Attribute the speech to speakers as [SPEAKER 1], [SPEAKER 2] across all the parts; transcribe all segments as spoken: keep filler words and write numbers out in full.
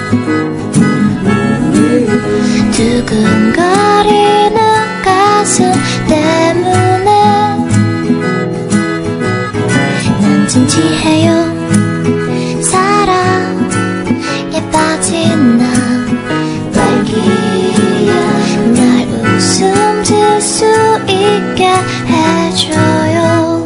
[SPEAKER 1] 두근거리는 가슴 때문에 난 진지해요. 사랑에 빠진 나 딸기야 날 웃음 질 수 있게 해줘요.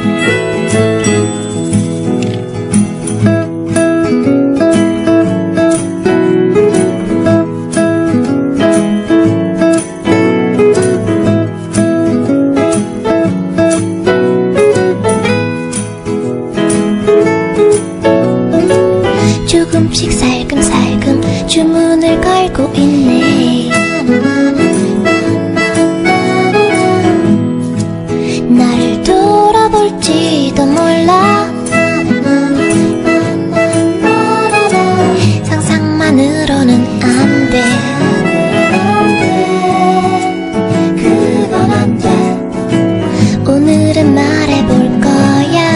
[SPEAKER 1] 조금씩 살금살금 주문을 걸고 있네. 나를 돌아볼지도 몰라. 상상만으로는 안 돼. 그건 안 돼. 오늘은 말해볼 거야.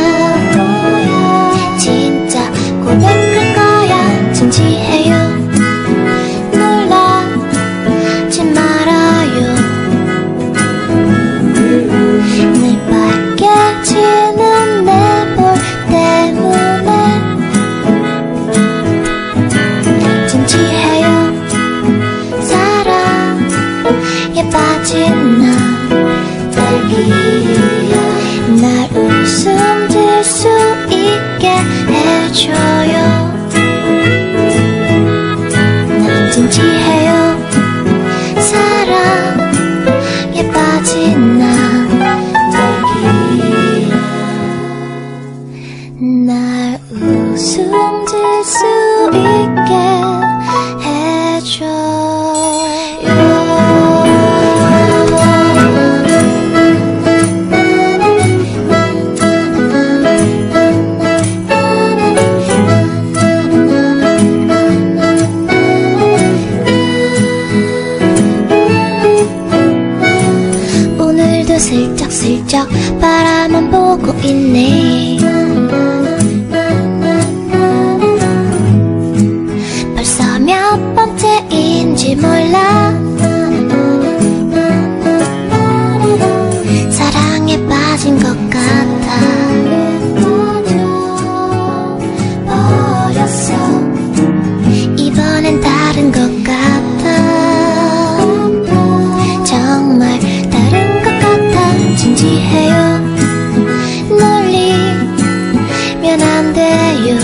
[SPEAKER 1] 진짜 고백할 거야. 진지해요. 놀라지 말아요. 늘 빨개지는 내 볼 때문에 진지해요. 사랑에 빠진 나 딸기야 날 웃음 질 수 있게 해줘요. 난 진지해요. 사랑에 빠진 나 딸기야 날 웃음 질 수 있게 해줘요. 오늘도 슬쩍슬쩍 바라만 보고 있네. 벌써 몇 번째인지 몰라. 사랑에 빠진 것 같아. 버렸어. 이번엔 다른 것 같아. 정말 다른 것 같아. 진지해요. 놀리면 안 돼요.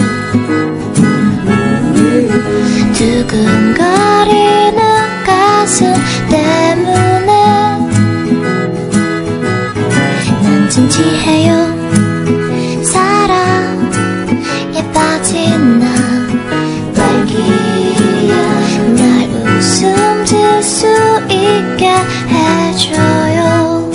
[SPEAKER 1] 두근거리는 가슴 때문에 난 진지해요. 사랑에 빠진 나 딸기야 날 웃음 질 수 있게 해줘요.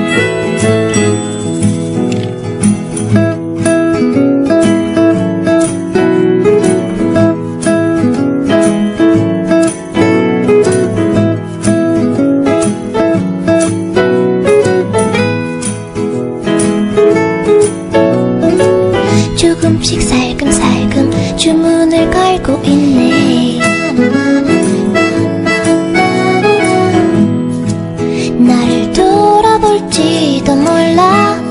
[SPEAKER 1] 조금씩 살금살금 주문을 걸고 있네. 나를 돌아볼지도 몰라.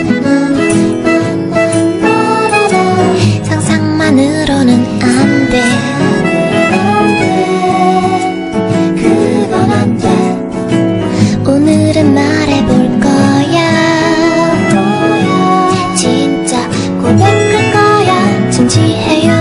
[SPEAKER 1] 상상만으로는 안 돼. 그건 안 돼. 오늘은 말해볼 거야. 진짜 고백할 거야. 진지해요.